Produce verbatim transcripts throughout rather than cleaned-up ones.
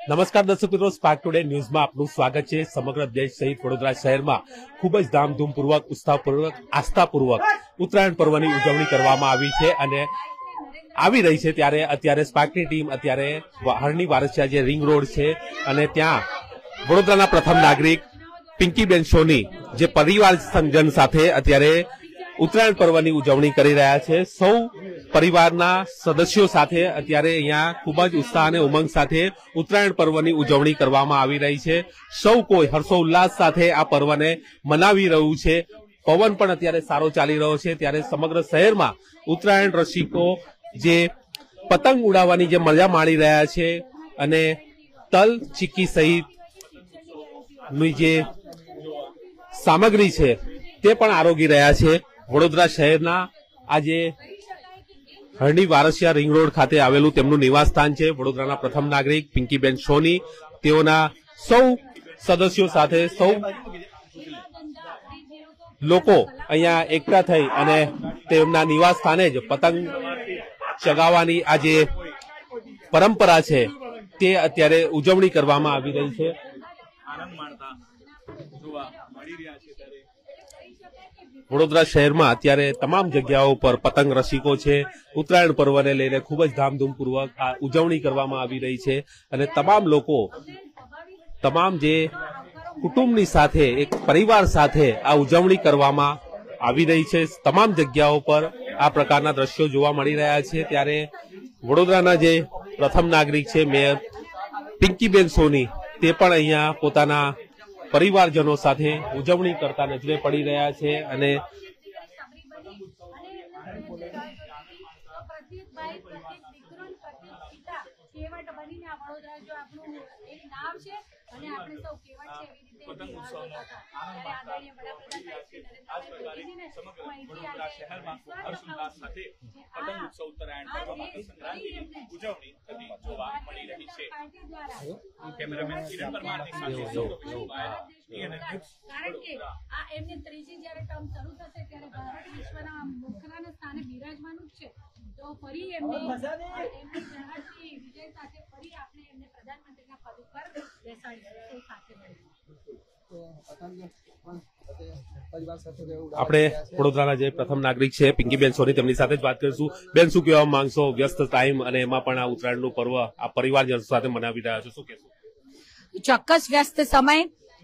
નમસ્કાર દર્શક મિત્રો, સ્પાર્ક ટુડે ન્યૂઝમાં આપનું સ્વાગત છે। સમગ્ર દેશ સહિત વડોદરા શહેરમાં ખૂબ જ ધામધૂમપૂર્વક, ઉત્સાહપૂર્વક, આસ્થાપૂર્વક ઉત્તરાયણ પર્વની ઉજવણી કરવામાં આવી છે અને આવી રહી છે। ત્યારે અત્યારે સ્પાર્કની ટીમ અત્યારે હરણી વારસિયા જે રિંગ રોડ છે અને ત્યાં વડોદરાના પ્રથમ નાગરિક પિંકીબેન સોની જે પરિવાર સંજન સાથે અત્યારે ઉત્તરાયણ પર્વની ઉજવણી કરી રહ્યા છે। સૌ પરિવારના સદસ્યો સાથે અત્યારે અહીંયા ખૂબ જ ઉત્સાહ અને ઉમંગ સાથે ઉત્તરાયણ પર્વની ઉજવણી કરવામાં આવી રહી છે। સૌ કોઈ હર્ષોલ્લાસ સાથે આ પર્વને મનાવી રહ્યું છે। પવન પણ અત્યારે સારો ચાલી રહ્યો છે, ત્યારે સમગ્ર શહેરમાં ઉત્તરાયણ રસિકો જે પતંગ ઉડાવવાની જે મજા માણી રહ્યા છે અને તલ ચીકી સહિતની જે સામગ્રી છે તે પણ આરોગી રહ્યા છે। વડોદરા શહેરના આજે હરણી વારસિયા રિંગ રોડ ખાતે આવેલું તેમનું નિવાસ સ્થાન છે। વડોદરાના પ્રથમ નાગરિક પિંકીબેન સોની તેઓના સૌ સદસ્યો સાથે સૌ લોકો અહીંયા એકઠા થઈ અને તેમના નિવાસ સ્થાને જ પતંગ ચગાવવાની આ જે પરંપરા છે તે અત્યારે ઉજવણી કરવામાં આવી રહી છે। વડોદરા શહેરમાં અત્યારે તમામ જગ્યાઓ પર પતંગ રસિકો છે। ઉત્તરાયણ પર્વને લઈને ખૂબ જ ધામધૂમપૂર્વક આ ઉજવણી કરવામાં આવી રહી છે અને તમામ લોકો તમામ જે કુટુંબની સાથે એક પરિવાર સાથે આ ઉજવણી કરવામાં આવી રહી છે। તમામ જગ્યાઓ પર આ પ્રકારના દ્રશ્યો જોવા મળી રહ્યા છે। ત્યારે વડોદરાના જે પ્રથમ નાગરિક છે મેયર પિંકીબેન સોની તે પણ અહીંયા પોતાના પરિવારજનો સાથે ઉજવણી કરતા નજરે પડી રહ્યા છે અને કારણ કે આ એમની ત્રીજી જયારે ટર્મ શરૂ થશે ત્યારે ભારત વિશ્વના મુખ્યના સ્થાને બિરાજમાનું છે। તો ફરી એમને એમની જહાજની વિજય સાથે ફરી આપણે એમને પ્રધાનમંત્રીના પદ ઉપર બેસાડીશું સાથે મળીશું। આપણે વડોદરાના જે પ્રથમ નાગરિક છે પિંકીબેન સોની તેમની સાથે જ વાત કરીશું। બેન, શું કહેવા માંગશો? વ્યસ્ત ટાઈમ અને એમાં પણ આ ઉત્તરાયણનું પર્વ આ પરિવારજનો સાથે મનાવી રહ્યા છો, શું કહેશો? ચોક્કસ વ્યસ્ત સમય,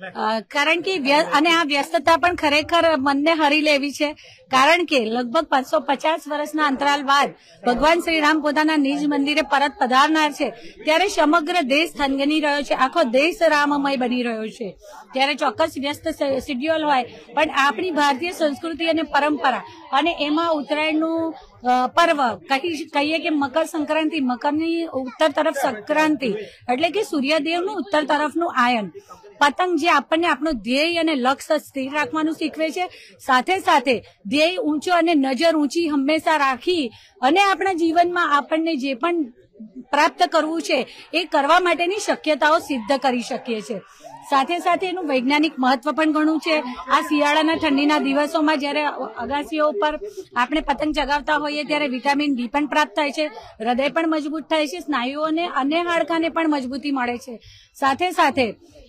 કારણ કે અને આ વ્યસ્તતા પણ ખરેખર મનને હરી લેવી છે। કારણ કે લગભગ પાંચસો પચાસ વર્ષના અંતરાલ બાદ ભગવાન શ્રી રામ પોતાના નિજ મંદિરે પરત પધારનાર છે, ત્યારે સમગ્ર દેશ થનગની રહ્યો છે, આખો દેશ રામમય બની રહ્યો છે। ત્યારે ચોક્કસ વ્યસ્ત શેડ્યુલ હોય પણ આપણી ભારતીય સંસ્કૃતિ અને પરંપરા અને એમાં ઉત્તરાયણનું પર્વ કહીએ કે મકર સંક્રાંતિ, મકરની ઉત્તર તરફ સંક્રાંતિ એટલે કે સૂર્યદેવનું ઉત્તર તરફનું આયન, પતંગ જે આપણને આપણું ધ્યેય અને લક્ષ્ય સ્થિર રાખવાનું શીખવે છે, સાથે સાથે ધ્યેય ઊંચો અને નજર ઊંચી હંમેશા રાખી અને આપણા જીવનમાં આપણને જે પણ પ્રાપ્ત કરવું છે એ કરવા માટેની શક્યતાઓ સિદ્ધ કરી શકીએ છીએ। સાથે સાથે એનું વૈજ્ઞાનિક મહત્વ પણ ઘણું છે। આ શિયાળાના ઠંડીના દિવસોમાં જયારે અગાસીઓ ઉપર આપણે પતંગ ચગાવતા હોઈએ ત્યારે વિટામિન ડી પણ પ્રાપ્ત થાય છે, હૃદય પણ મજબૂત થાય છે, સ્નાયુઓને અને હાડકાને પણ મજબૂતી મળે છે। સાથે સાથે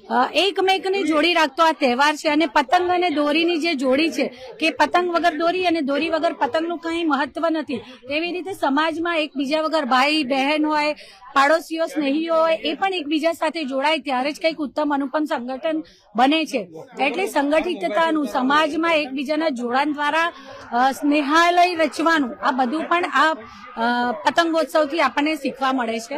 એકમેકની જોડી રાખતો આ તહેવાર છે અને પતંગ અને દોરીની જે જોડી છે કે પતંગ વગર દોરી અને દોરી વગર પતંગનું કંઈ મહત્વ નથી, તેવી રીતે સમાજમાં એકબીજા વગર ભાઈ બહેન હોય, પાડોશીઓ સ્નેહીઓ હોય એ પણ એકબીજા સાથે જોડાય ત્યારે જ કંઈક ઉત્તમ અનુપમ સંગઠન બને છે। એટલે સંગઠિતતાનું, સમાજમાં એકબીજાના જોડાણ દ્વારા સ્નેહાલય રચવાનું આ બધું પણ આ પતંગોત્સવથી આપણને શીખવા મળે છે।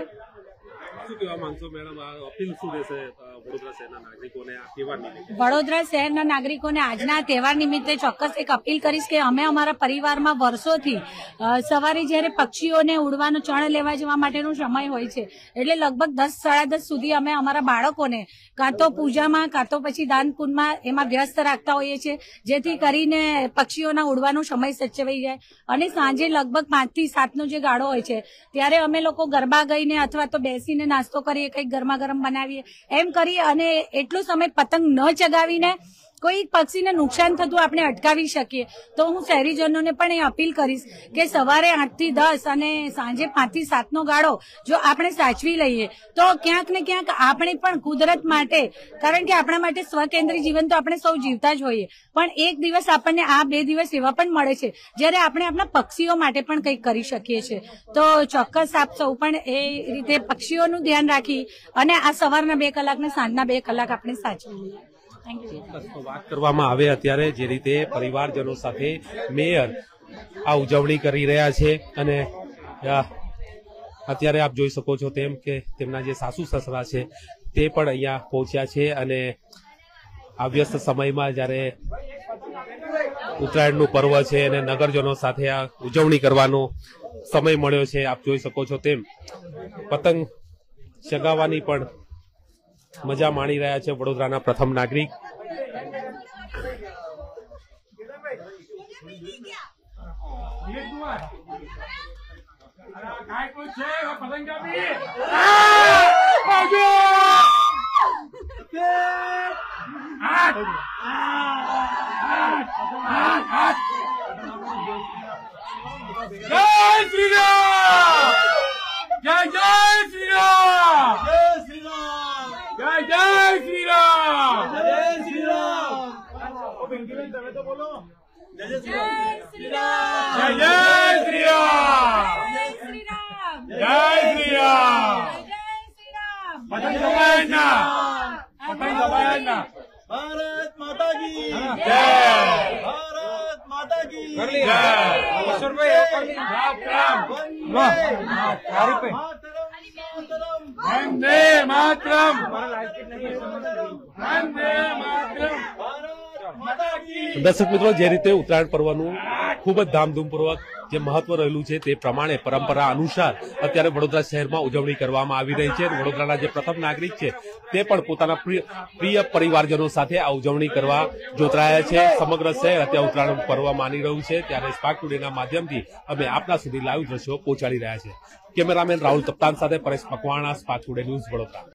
શું કહેવા માંગશો મેડમ? અપીલ શું રહેશે વડોદરા શહેરના નાગરિકોને આ તહેવાર નિમિત્તે? વડોદરા શહેરના નાગરિકોને આજના તહેવાર નિમિત્તે ચોક્કસ એક અપીલ કરીશ કે અમે અમારા પરિવારમાં વર્ષોથી સવારે જયારે પક્ષીઓને ઉડવાનો ચણ લેવા જવા માટેનો સમય હોય છે એટલે લગભગ દસ સાડા દસ સુધી અમે અમારા બાળકોને કાં તો પૂજામાં કાં તો પછી દાન પુણ્યમાં એમાં વ્યસ્ત રાખતા હોઈએ છીએ, જેથી કરીને પક્ષીઓના ઉડવાનો સમય સચવાઈ જાય અને સાંજે લગભગ પાંચ થી સાત નો જે ગાળો હોય છે ત્યારે અમે લોકો ગરબા ગઈને અથવા તો બેસીને નાસ્તો કરીએ, કંઈક ગરમા ગરમ બનાવીએ, એમ કરી અને એટલો સમય પતંગ ન ચગાવીને કોઈ પક્ષીને નુકસાન થતું આપણે અટકાવી શકીએ તો હું શહેરીજનોને પણ એ અપીલ કરીશ કે સવારે આઠ થી દસ અને સાંજે પાંચ થી સાત નો ગાળો જો આપણે સાચવી લઈએ તો ક્યાંક ને ક્યાંક આપણે પણ કુદરત માટે, કારણ કે આપણા માટે સ્વકેન્દ્રી જીવન તો આપણે સૌ જીવતા જ હોઈએ, પણ એક દિવસ આપણને આ બે દિવસ એવા પણ મળે છે જ્યારે આપણે આપણા પક્ષીઓ માટે પણ કંઈક કરી શકીએ છીએ. તો ચોક્કસ આપ સૌ પણ એ રીતે પક્ષીઓનું ધ્યાન રાખી અને આ સવારના બે કલાક ને સાંજના બે કલાક આપણે સાચવી લઈએ. Thank you. વાત કરવામાં આવે અત્યારે જે રીતે પરિવારજનો સાથે મેયર આ ઉજવણી કરી રહ્યા છે અને અત્યારે આપ જોઈ શકો છો તેમ કે તેમના જે સાસુ સસરા છે તે પણ અહીંયા પહોંચ્યા છે અને આ વ્યસ્ત સમયમાં જયારે ઉત્તરાયણનું પર્વ છે અને નગરજનો સાથે આ ઉજવણી કરવાનો સમય મળ્યો છે. આપ જોઈ શકો છો તેમ પતંગ ચગાવવાની પણ મજા માણી રહ્યા છે વડોદરાના પ્રથમ નાગરિક. જય શ્રી રામ, જય જય શ્રી રામ, જય શ્રી રામ, જય જય શ્રી રામ, જય શ્રી રામ. તમે તો બોલો જય શ્રી રામ, જય જય શ્રી રામ, જય શ્રી રામ, જય શ્રી રામ. પતંગ દબાયા ના, પતંગ દબાયા ના. ભારત માતા કી જય, ભારત માતા કી જય. વંદે માતરમ, વંદે માતરમ. દર્શક મિત્રો, જે રીતે ઉત્તરાયણ પર્વનું ખૂબ જ ધામધૂમપૂર્વક જે મહત્વ રહેલું છે તે પ્રમાણે પરંપરા અનુસાર અત્યારે વડોદરા શહેરમાં ઉજવણી કરવામાં આવી રહી છે. વડોદરાના જે પ્રથમ નાગરિક છે તે પણ પોતાના પ્રિય પરિવારજનો સાથે આ ઉજવણી કરવા જોતરાયા છે. સમગ્ર શહેર અત્યારે ઉત્તરાયણ પર્વ માની રહ્યું છે ત્યારે સ્પાર્ક ટુડેના માધ્યમથી અમે આપના સુધી લાઈવ દ્રશ્યો પહોંચાડી રહ્યા છે. કેમેરામેન રાહુલ કપ્તાન સાથે Paresh Makwana, spark today news, Vadodara.